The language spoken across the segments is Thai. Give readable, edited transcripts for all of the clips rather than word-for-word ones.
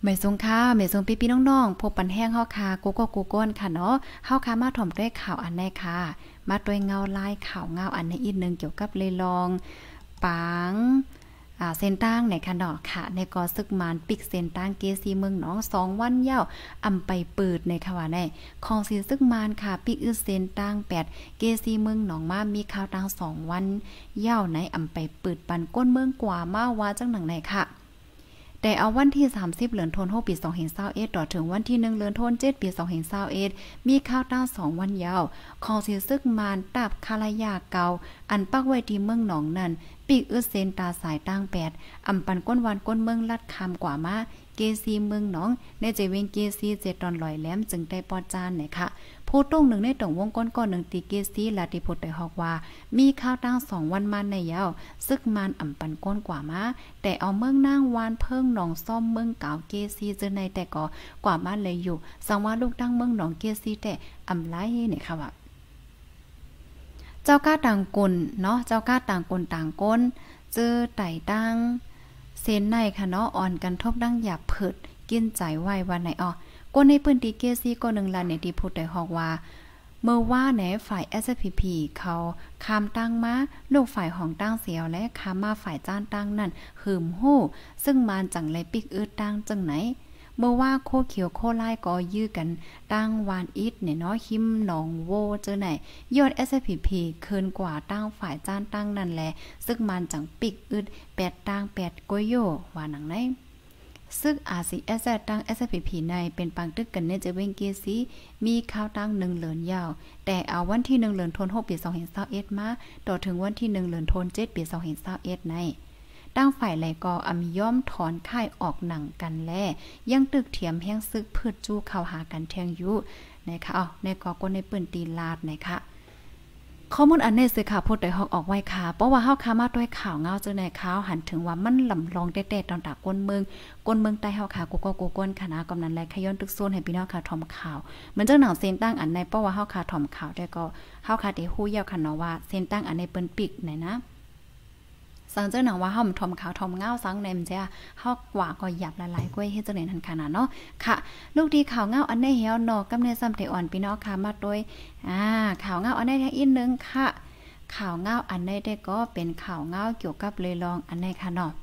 ไม่ทรงค่าไม่ทรงพี่ๆน้องๆพบปันแห้งเฮาคากูก็กูก้นค่ะเนาะเฮาคามาถ่อมด้วยข่าวอันใดค่ะมาด้วยเงาลายข่าวเงาอันในอีกนึงเกี่ยวกับเลยลองปางเส้นตั้งในค่ะเนาะค่ะในกอซึกมานปิกเส้นตั้งเกซีเมืองหนอง2วันยาวอำไปเปิดในค่ะว่าในของสีซึกมานค่ะปิกอึเส้นตั้ง8เกซีเมืองหนองมามีข่าวตั้ง2วันยาวในอำไปเปิดปันก้นเมืองกว่ามาว่าจังหนังไหนค่ะแต่เอาวันที่30เดือนธันวาคมปี2021ต่อถึงวันที่1เดือนธันวาคมปี2021มีข่าวตั้ง2วันยาวของสิซึกมานตับคาลายาเกาอันปักไว้ที่เมืองหนองนั่นปีกอึดเซนตาสายตั้ง8อำปันก้นวันก้นเมืองลัดคำกว่ามาเกซีเมืองหนองในใจเวงเกซี7ตอนลอยแหลมจึงได้ปอจานไหนค่ะผู้ตรงหนึ่งในตรงวงก้นก้อนหนึ่งตีเกซีลาติพุทธได้ฮอกว่ามีข่าวตั้ง2วันมาในยาวซึกมานอำปันก้นกว่ามาแต่เอาเมืองนางวานเพิ่งหนองซ่อมเมืองเก่าเกซีเจอในแต่ก็กว่ามาเลยอยู่สังว่าลูกตั้งเมืองหนองเกซีแต่อำไลเนี่ยค่ะว่าเจ้าก้าต่างกลเนาะเจ้าก้าต่างกลต่างก้นเจอไต่ตั้งเซนในค่ะเนาะอ่อนกันทบดังหยาบเผิดกินใจไว้วันไหนอ้อก้นในพื้นที่เกซีก็1ล้านในที่พูดได้ฮอกว่าเมื่อว่าแหนฝ่าย SPP เขาคามตั้งมาลูกฝ่ายของตั้งเสียวและคามมาฝ่ายจ้านตั้งนั่นหืมฮู้ซึ่งมานจังไรปิกอึดตั้งจังไหนเมื่อว่าโคเขียวโคไล่ก็ยื้อกันตั้งวานอิดเนี่ยเนาะหิมหนองโวเจอไหนยอด SPP เคินกว่าตั้งฝ่ายจ้านตั้งนั่นแหละซึ่งมันจังปิกอึด8ตั้ง8กวยโยว่าหนังไหนซึ่ง RCS ตั้ง SPP ในเป็นปังตึกกันเนเจเวงเกซีมีข่าวตั้ง1เหลือนยาวแต่เอาวันที่1เหลือนธันวาคมปี2021มาต่อถึงวันที่1เหลือนธันวาคมปี2021ในตั้งฝ่ายไหลกออำย่อมถอนค่ายออกหนังกันแลยังตึกเถียมแห้งซึกพืชจู้เข้าหากันแทงอยู่นะคะในกอก้นในปืนตีลาดนะคะข้อมูลอันนี้สื่อข่าวพูดได้ฮอกออกไว้ค่ะเพราะว่าเฮาคามาด้วยข่าวเงาเจอในข่าวหันถึงว่ามันลำลองเด็ดๆตอนตากก้นเมืองใต้เฮาค่ะกูก็กูก้นคณะกำนันและขย้อนตึกโซนให้พี่น้องค่ะทอมข่าวเหมือนเจ้าหนังเซนตั้งอันในเพราะว่าเฮาค่ะทอมข่าวได้ก็เฮาค่ะได้ฮู้ยาวค่ะเนาะว่าเซนตั้งอันในเปิ้นปิกไหนนะสังเจ้าหนังว่าเฮามันทอมขาวทอมเงาสังในมันจะเฮากว่าก็หยับละลายกล้วยเฮ็ดจังได๋ทันขนาดเนาะค่ะลูกดีข่าวเงาอันในเหี่ยวเนาะกำเนิดซ้ำแต่อ่อนพี่น้องค่ะมาโดยข่าวเงาอันในอีกนึงค่ะข่าวเงาอันในได้ก็เป็นข่าวเงาเกี่ยวกับเลยลองอันในค่ะเนาะ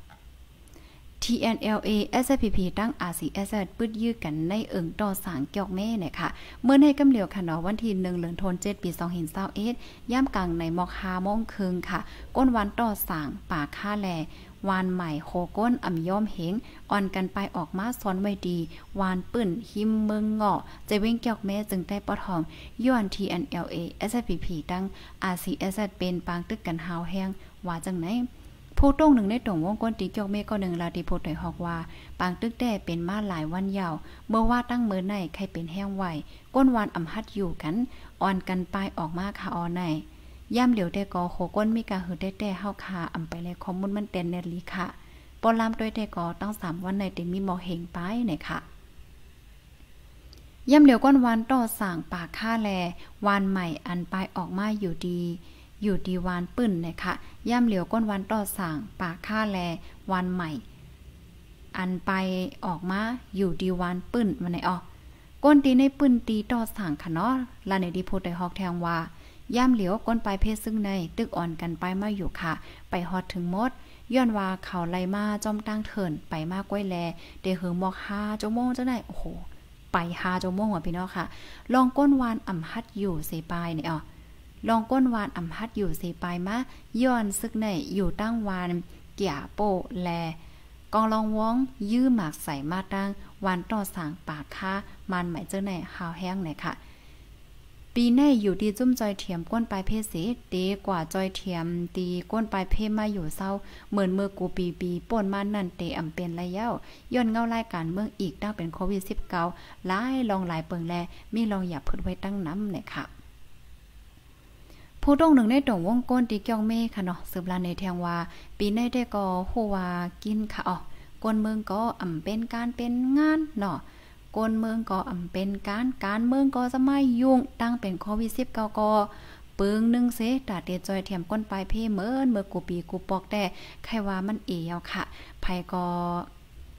TNLA SPP ตั้ง RCS ปึดยื้อกันในเอิงต่อสางเกี่ยวแม่เนี่ยค่ะเมื่อในกำเหลียวค่ะเนาะวันที่1เดือนธันวาคมปี2021ย่ามกลางในมอก5โมงครึ่งค่ะก้นวันต่อสางป่าค่าแลวานใหม่โคก้นอ่ำย่อมเหงอ่อนกันไปออกมาซ้อนไว้ดีวานปื้นหิมเมืองเงาะจะเว้งเกี่ยวแม่จึงได้ปอทองย้อน TNLA SPP ตั้ง RCS เป็นปางตึกกันหาวแห้งว่าจังไหนผู้ตรงหนึ่งในตรงวงกลตีเกี่ยวเมฆก็หนึ่งลาติโพดได้ฮอกว่าปางตึกแด้เป็นมาหลายวันยาวเมื่อว่าตั้งมือในใครเป็นแห้งไหวก้นวานอำหัดอยู่กันอ่อนกันไปออกมาค่ะออในย่ำเหลียวแต่กอโคก้นมีกาหือได้แต่เฮาคาอำไปเลยข้อมูลมันเต็นเนลีค่ะปอลามด้วยแต่กอตั้ง3วันในเต็มีหมอเหงไปเนี่ยค่ะย่ำเหลียวก้นวานต่อสางปากค่าแลวานใหม่อันไปออกมาอยู่ดีวานปื้นนะคะย่ำเหลียวก้นวันต่อสั่งปากค่าแลวันใหม่อันไปออกมาอยู่ดีวานปื้นวันไหนออกก้นตีในปื้นตีต่อสั่งค่ะเนาะลาในดีโพดได้ฮอกแทงว่าย่ำเหลียวก้นไปเพศซึ่งในตึกอ่อนกันไปมาอยู่ค่ะไปฮอดถึงมดย้อนว่าเขาไล่มาจอมตั้งเถินไปมากก้อยแลเดเหิงบอก5 ชั่วโมงจะได้โอ้โหไป5 ชั่วโมงว่ะพี่น้องค่ะลองก้นวานอ่ำฮัดอยู่เสปายเนี่ยลองก้นวานอำฮัดอยู่เสปายมาย้อนซึกในอยู่ตั้งวานเกี่ยโปแลกองลองว้องยื้อหมากใส่มาตั้งวานต่อสางปากค่ามันหมายเจอในหาวแห้งไหนค่ะปีในอยู่ดีจุ้มจอยเทียมก้นปลายเพศสิดีกว่าจอยเทียมตีก้นปลายเพศมาอยู่เศร้าเหมือนเมื่อกูปีป่นมานั่นเตอำเป็นระยะย้อนเงารายการเมืองอีกตั้งเป็นโควิด19หลายลองหลายเปิงแลมีลองอย่าพึ่งไว้ตั้งน้ำเนี่ยค่ะผู้ต้องหนึ่งในตรงวงก้นตีเกี่ยวเมค่ะเนาะสืบลาในแทงว่าปีในได้ก็ฮู้ว่ากินค่ะก้นเมืองก็อำเป็นการเป็นงานเนาะก้นเมืองก็อำเป็นการเมืองก็จะไม่ยุ่งตั้งเป็นโควิด19ก็ปึงนึงเสตาเตจอยเทียมก้นปลายเพเมื่อกูปีกูปอกแต่ใครว่ามันเอวค่ะไผก็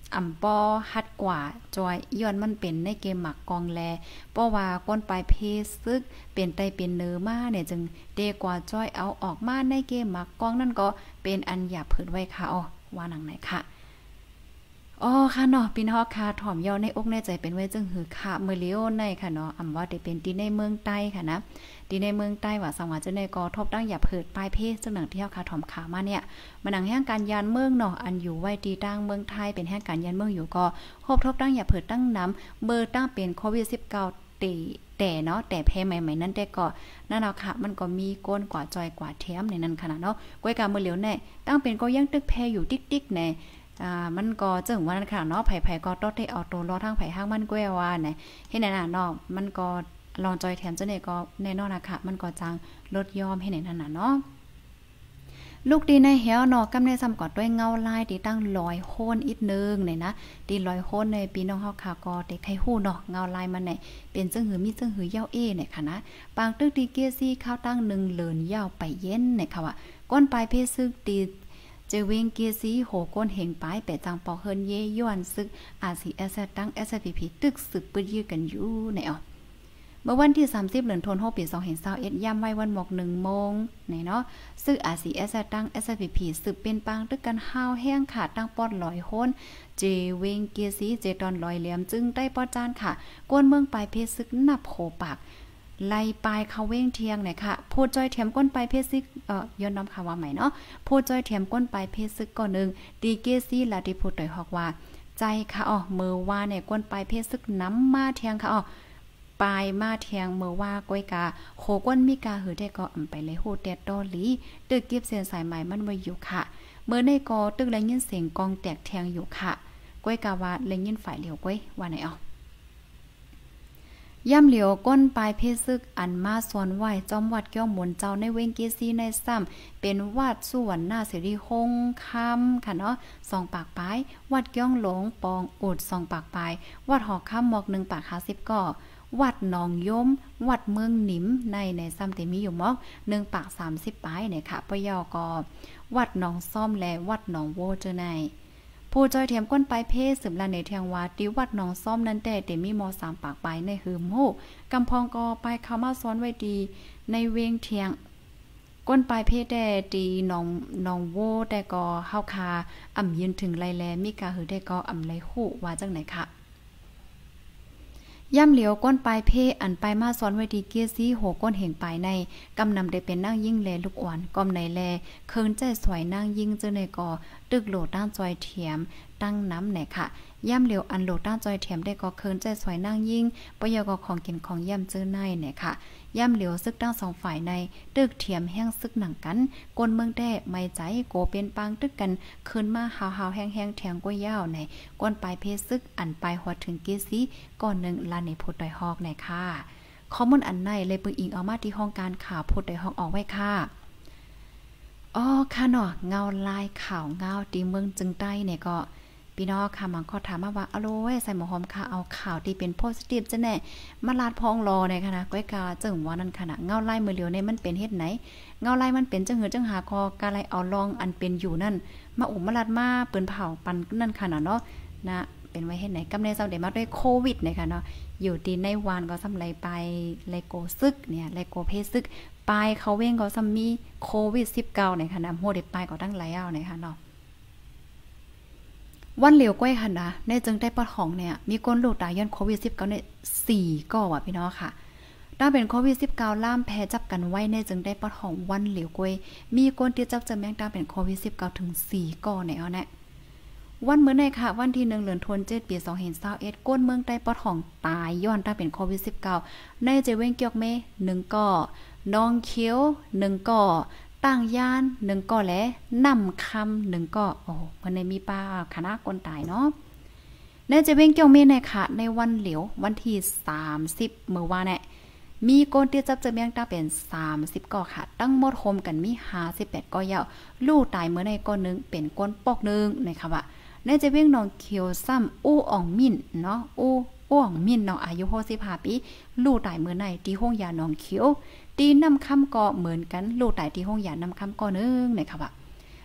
อ่ำป้อฮัดกว่าจอยย้อนมันเป็นในเกมหมักกองแลเพราะว่าก้นปลายเพซึกเป็นไตเป็นเนื้อมาเนี่ยจึงเดกว่าจอยเอาออกมาในเกมหมักกองนั่นก็เป็นอันหยาบเผิดไว้ค่ะอ๋อว่าหนังไหนค่ะอ๋อค่ะเนาะพี่น้องค่ะถ่อมย่อในอกในใจเป็นไว้จึงหือค่ะเมื่อเลี้ยวในค่ะเนาะอำว่าได้เป็นที่ในเมืองใต้ค่ะนะที่ในเมืองใต้ว่าสังวาจะในกอทบตั้งอย่าเผิดปลายเพศซึ่งหนังที่เฮาค่ะถ่อมขามาเนี่ยมันหนังแห่งการยานเมืองเนาะอันอยู่ไว้ที่ตั้งเมืองไทยเป็นแห่งการยานเมืองอยู่ก็ครบทบตั้งอย่าเผิดตั้งน้ำเบอร์ตั้งเป็นโควิด19แต่เนาะแต่แพ้ใหม่ๆนั้นแต่ก็นั่นเอาค่ะมันก็มีก้นกว่าจอยกว่าแถมในนั้นขนาดเนาะก้อยกาเมื่อเหลียวแน่ตั้งเป็นก็ยังตึกแพ้อยู่ติ๊กๆแน่มันก็เจิงว่านั่นค่ะเนาะไผๆก็ต้องได้เอาตัวรอทางไผห้างมันแก้ว่าไหนเฮ็ดนั่นน่ะเนาะมันก็ลองจอยแถมจังได๋ก็แน่นอนนะคะมันก็จังลดยอมให้นั่นน่ะเนาะลูกดีในแหวเนาะกำในซ้ำกอดด้วยเงาลายที่ตั้ง100โคนอีกนึงเนี่ยนะที่100โคนในปีน้องเฮาค่ะก็ได้ใครฮู้เนาะเงาลายมันเนี่ยเป็นจังหือมีจังหือยาวเอเนี่ยค่ะนะปางตึกดีเกซี่ข้าวตั้ง1เลินยาวไปเย็นเนี่ยค่ะว่าก้นปลายเพศซึกตีเจเวงเกียซีโหก้นเหงปายแปะจังปอเฮินเยย้อนซึกอาซีเอสตั้ง SPP ตึกสึกปื้ดยื้อกันอยู่ในอ๋อเมื่อวันที่30เดือนธันวาคมปี2021ย่ำไว้วันหมอก1โมงไหนเนาะซึ่ง RCS ตั้ง SPP สืบเป็นปางตึกกันห้าวแห้งขาดตั้งปอด100โหนเจเวงเกียซีเจตอน100เหลี่ยมจึงได้ปอดจานค่ะกวนเมืองปลายเพชรซึกนับโขปากไล่ปลายเขาเว้งเทียงเนี่ยค่ะพูดจอยเถียมก้นปลายเพชรซึกย้อนน้ำค่ะว่าใหม่เนาะพูดจอยเถียมก้นปลายเพชรซึกก่อนนึงดีเกซี่ลาดิพูดต่อยฮอกว่าใจค่ะมือว่าเนี่ยก้นปลายเพชรซึกน้ำมาเทียงค่ะปลายมาเทียงเมื่อว่าก้อยกาโคก้นมีกาหือได้ก็ไปเลยโหแดดดอหลีตึกเก็บเสียนสายใหม่มันไว้อยู่ค่ะเมื่อในกอตึกแลยินเสียงกองแตกแทงอยู่ค่ะก้อยกาว่าแลยินฝ่ายเหลียวก้อยว่าไหนย่ำเหลียวก้นปลายเพศซึกอันมาสวนไหวจอมวัดเกี้ยวหมุนเจ้าในเวงเกซีในซ้ำเป็นวัดส่วนหน้าเสรีคงคำค่ะเนาะ2ปากปลายวัดเกี้ยงหลงปองอุด2ปากปลายวัดหอกคำหมอก1ปาก50ก่อวัดหนองยมวัดเมืองหนิมในซ้ำเตมีอยู่มอก1ปาก30ปลายเนี่ยค่ะปยกวัดหนองซ่อมและวัดหนองโวเจอในผู้จอยเทียมก้นปลายเพศสืบลาเนเทียงว่าติวัดหนองซ่อมนั้นแต่มีม3ปากปลายในหืมโหกำพองกอไปเข้ามาซ้อนไว้ดีในเวงเทียงก้นปลายเพศแต่ดีหนองโวแต่ก็เฮาคาอ่ำยืนถึงไลแลมีกาหือได้ก็อ่ำไลฮู้ว่าจังไหนค่ะย่ำเหลียวก้นปลายเพอันไปมาซ้อนไว้ดีเกียซี่โหก้นเหงปลายในกำนำได้เป็นนั่งยิ่งแลลูกอ่อนกอมในแลเคินใจสวยนั่งยิ่งเจอในก่อตึกโหลดด้านจอยเถียมตั้งน้ำไหนค่ะย่ำเหลียวอันโหลดด้านจอยเถียมได้ก่อเคินใจสวยนั่งยิ่งปยกของกินของย่ำเจอในเนี่ยค่ะย่ำเหลียวซึกตั้ง2ฝ่ายในตึกเถียมแห้งซึกหนังกันกนเมืองแด้ไม่ใจโกเป็นปางตึกกันคืนมาหาวๆแห้งๆแทงก้อยยาวในก้นปลายเพซึกอันปลายหัวถึงเกซีก่อนนึงลาในโพดดอยฮอกในค่ะข้อมูลอันในเลยปึงอิงเอามาที่ห้องการข่าวโพดดอยฮอกออกไว้ค่ะอ๋อค่ะเนาะเงาลายข่าวเงาตีเมืองจึงใต้เนี่ยก็พี่น้องค่ะมันก็ถามมาว่าอโลยใส่หมอหอมค่ะเอาข่าวที่เป็นโพสิทีฟจะแน่มาลาดพองรอในค่ะนะก้อยกาจึงว่านั่นค่ะนะเงาลายมือเหลียวในมันเป็นเฮ็ดไหนเงาลายมันเป็นจังหือจังหาคอกาไลเอาลองอันเป็นอยู่นั่นมาอุมาลาดมาเปิ้นเผาปันนั่นค่ะนะเนาะนะเป็นไว้เฮ็ดไหนกำเนิดเซาได้มาด้วยโควิดนะคะเนาะอยู่ที่ในวานก็สำไรไปไลโกซึกเนี่ยไลโกเพซึกปลายเขาเว้งก็ซ้ำมีโควิด19ในค่ะนะโหได้ปลายก็ตั้งหลายเอาในค่ะเนาะวันเหลียวก้อยค่ะนะในจึงได้ปอดของเนี่ยมีก้นลูกตายย้อนโควิด19เนี่ย4ก่อว่ะพี่น้องค่ะถ้าเป็นโควิด19ล่ามแพ้จับกันไว้ในจึงได้ปอดของวันเหลียวก้อยมีก้นที่จับจะแมงตาเป็นโควิด19ถึง4ก่อในเอาแน่วันเมื่อในค่ะวันที่1เดือนธันวาคมปี2021ก้นเมืองได้ปอดของตายย้อนถ้าเป็นโควิด19ในเจเว้งเกียกเม1ก่อน้องเขียว1ก่อตั้งย่าน1ก่อแลนำคำ1ก่อโอ้มันในมีป้าคณะคนตายเนาะในจะเว้งเกี่ยวเมในค่ะในวันเหลียววันที่30มื้อวานเนี่ยมีก้นที่จับจะเมียงตาเป็น30ก่อค่ะตั้งหมดโฮมกันมี58ก่อยาวลูกตายเมื่อในก้อนนึงเป็นก้นปอกนึงนะคะว่าในจะเว้งน้องเขียวซ้ำอู้อ่องมิ่นเนาะอู้อ่องมิ่นน้องอายุ65ปีลูกตายเมื่อในที่ห้องยาน้องเขียวตีน้ำค่ำก็เหมือนกันลูกตายที่ห้องยาน้ำค่ำก็นึงนะคะว่า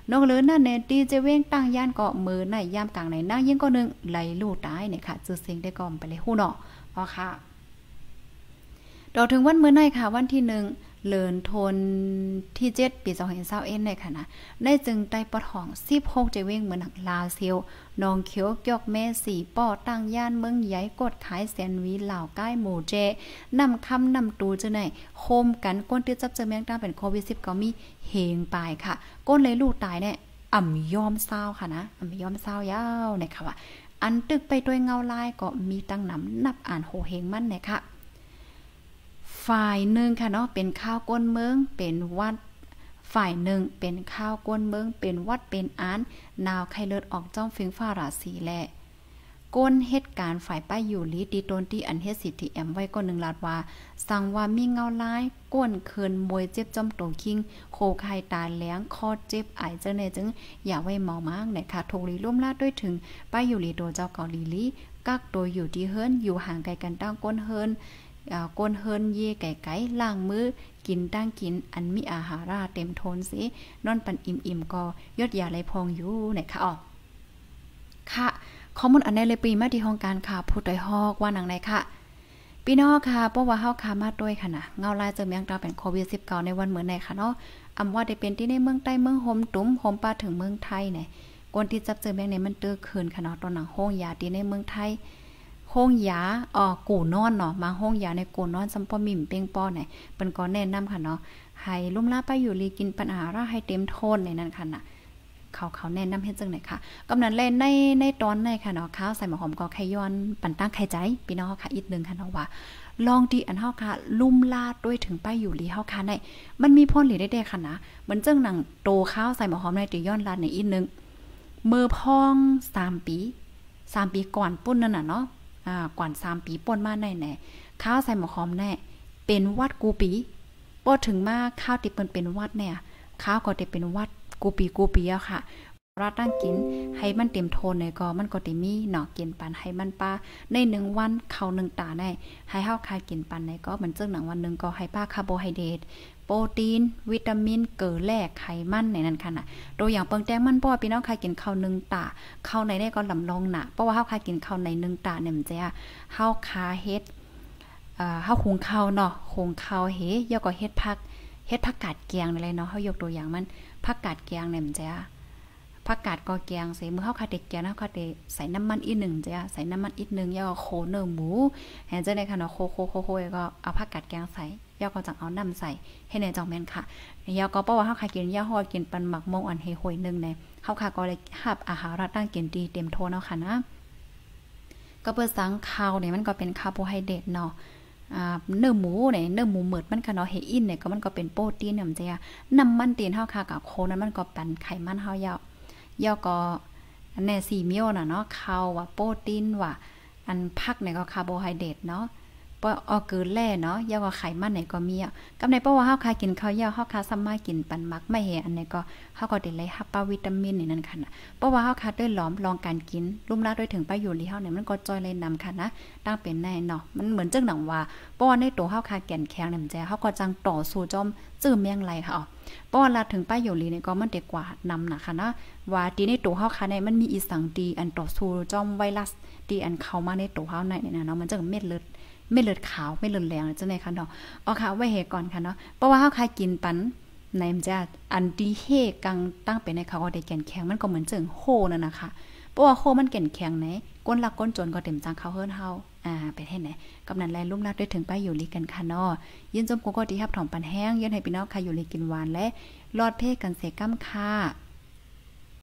นอกเลยนั่นเนี่ยตีจะเว้งตั้งย่านเกาะมือในยามกลางในนั่งยิ่งก็นึงไหลลู่ตายเนี่ยค่ะจื้อเสียงได้ก่อมไปเลยฮู้เนาะอ๋อค่ะต่อถึงวันมื้อในค่ะวันที่1เลินทนที่7ปี2021เนี่ยค่ะนะได้จึงได้ปอดห้อง16จะเว้งเหมือนลาวเซียวน้องเขียวเกียกแม่4ป้อตั้งย่านเมืองใหญ่กดขายแซนวีลาวใกล้หมู่เจนำคำนำตูจะไหนโคมกันก้นที่จับเจอแมงตาเป็นโควิด10ก็มีเฮงปลายค่ะก้นเลยลูกตายเนี่ยอ่ำยอมเศร้าค่ะนะอ่ำยอมเศร้ายาวเนี่ยค่ะว่าอันตึกไปด้วยเงาลายก็มีตั้งนำนับอ่านโหเฮงมั่นเนี่ยค่ะฝ่ายหนึ่งค่ะเนาะเป็นข้าวก้นเมืองเป็นวัดฝ่ายหนึ่งเป็นข้าวก้นเมืองเป็นวัดเป็นอานนาวไข้เลือดออกจ้อมฟิงฟ้าราศีแลก้นเหตุการณ์ฝ่ายป้ายอยู่ลีดีโตนที่อันเฮ็ดสิทธิแอมไว้ก็1 ลาดว่าสั่งว่ามีเงาลายก้นเคินมวยเจ็บจ้อมโตคิงโคไข่ตาแหลงคอเจ็บไอเจ้าเนี่ยจึงอย่าไว้เมามากนะคะถูกลีร่วมลาดด้วยถึงป้ายอยู่ลีโตเจ้าเกาหลีลีกักตัวอยู่ที่เฮิรนอยู่ห่างไกลกันตั้งก้นเฮิรนก้นเฮิรนเย่ไก่ล้างมือกินตั้งกินอันมีอาหาราเต็มโทนสินอนปันอิ่มก็ยอดยาไหลพองอยู่นะคะอ๋อค่ะข้อมูลอันใดเลยปีมาที่ห้องการค่ะผู้ต่อยฮอกว่าหนังไหนค่ะพี่น้องค่ะเพราะว่าเฮาค่ะมาด้วยค่ะนะเงาลายเจอแมงดาเป็นโควิด19ในวันเหมือนในค่ะเนาะอำว่าได้เป็นที่ในเมืองใต้เมืองโฮมตุ้มโฮมปลาถึงเมืองไทยเนี่ยคนที่จับเจอแมงในมันเตื้อคืนค่ะเนาะตอนหนังห้องยาที่ในเมืองไทยห้องยากู่นอนเนาะมาห้องยาในกู่นอนซัมปอมิ่มเป้งป้อเนี่ยเปิ้นก็แนะนำค่ะเนาะให้ลุ่มลาไปอยู่ลีกินปัญหาราให้เต็มโทนในนั้นค่ะน่ะเขาแนะนำให้จังไหนค่ะกำนั้นเลยในตอนในค่ะเนาะข้าวใส่หมะหอมก็ไข่ย้อนปั่นตั้งไข่ใจพี่น้องค่ะอีกนึงค่ะเนาะว่าลองดีอันเฮาค่ะลุ่มลาดด้วยถึงไปอยู่ลีเฮาค่ะในมันมีพ้นหรือได้ค่ะนะเหมือนจังหนังโตข้าวใส่หมะหอมในติย้อนลาดในอีกนึงมือพอง3 ปีก่อนปุ้นนั่นน่ะเนาะก่อน3 ปีป่นมาแน่ๆข้าวใส่หมะหอมแน่เป็นวัดกูปีบ่ถึงมาข้าวติเปิ้นเป็นวัดเนี่ยข้าวก็ได้เป็นวัดกูปีอะค่ะเราตั้งกินให้มันเต็มโทนเนี่ยก็มันก็ได้มีเนาะกินปันให้มันป้าใน1 วันเข้า1 ตาได้ให้เฮาคายกินปันเนี่ยก็เหมือนจังหนังวันนึงก็ให้ป้าคาร์โบไฮเดรตโปรตีนวิตามินเกลือแร่ไขมันในนั้นค่ะน่ะตัวอย่างเปิงแต้งมันบ่พี่น้องคายกินข้าว1 ตาข้าวในได้ก็ลำลองน่ะเพราะว่าเฮาคายกินข้าวใน1 ตาเนี่ยมันจะเฮาคาเฮ็ดเฮาหุงข้าวเนาะหุงข้าวเฮยอก็เฮ็ดผักกาดแกงอะไรเนาะเฮายกตัวอย่างมันผักกาดแกงเนี่ยมันจะผักกาดก็แกงใส่มื้อเฮาคาเด็กแกงเฮาคาได้ใส่น้ำมันอีก1จ้ะใส่น้ำมันอีก1แล้วก็โคเนื้อหมูเห็นจังได๋ค่ะเนาะโคก็เอาผักกาดแกงใส่แล้วก็จังเอาน้ำใส่ให้ในจังแม่นค่ะแล้วก็เพราะว่าเฮาคากินยาฮอดกินปันหมักมงอันให้หอยนึงเนี่ยเฮาคาก็เลยรับอาหารตั้งกินดีเต็มโทนเนาะค่ะนะก็เปิ้นสังข้าวเนี่ยมันก็เป็นคาร์โบไฮเดรตเนาะเนื้อหมูเนี่ยเนื้อหมูเหมือดมันก็เนาะเฮอินเนี่ยก็มันก็เป็นโปรตีนนำจ้ะน้ำมันตีนเฮาค่ะกับโคนั้นมันก็เป็นไขมันเฮายาวก็อันแน่4 มิ้วน่ะเนาะข้าวว่าโปรตีนว่าอันผักเนี่ยก็คาร์โบไฮเดรตเนาะเกลือแร่เนาะยาวก็ไขมันเนี่ยก็มีกับในเพราะว่าเฮาคากินข้าวยาวเฮาคาซัมมากินปันมักไม่เฮอันนี้ก็เฮาก็ได้เลยรับวิตามินนี่นั่นค่ะนะเพราะว่าเฮาคาด้วยหลอมลองการกินลุ่มลาด้วยถึงไปอยู่ลีเฮาเนี่ยมันก็จอยเลยนำค่ะนะตั้งเป็นแน่เนาะมันเหมือนจังหนังว่าเพราะว่าในตัวเฮาคาแก่นแข็งเนี่ยมันจะเฮาก็จังต่อสู้จอมจื้อเมียงไหลค่ะเพราะว่าลาถึงไปอยู่ลีเนี่ยก็มันได้กว่านำน่ะค่ะนะว่าที่ในตัวเฮาคาในมันมีอีสังดีอันต่อสู้จอมไวรัสที่อันเข้ามาในตัวเฮาในเนี่ยนะเนาะมันจังเม็ดเลือดขาวไม่เลือดแดงจังได๋ค่ะเนาะเอาค่ะไว้เฮก่อนค่ะเนาะเพราะว่าเฮาคายกินปันในมันจะอันดีเฮกังตั้งเป็นในเขาก็ได้แก่นแข็งมันก็เหมือนจึงโหนั่นน่ะค่ะเพราะว่าโคมันแก่นแข็งไหนก้นลักก้นจนก็เต็มจังเขาเฮิรนเฮาเป็นเฮ็ดไหนกำนั้นแลลุ่มลัดได้ถึงไปอยู่ลีกันค่ะเนาะยินจมกูก็ที่รับถอมปันแห้งยินให้พี่น้องค่ะอยู่ลีกินหวานและรอดเพศกันเสกำค่ะ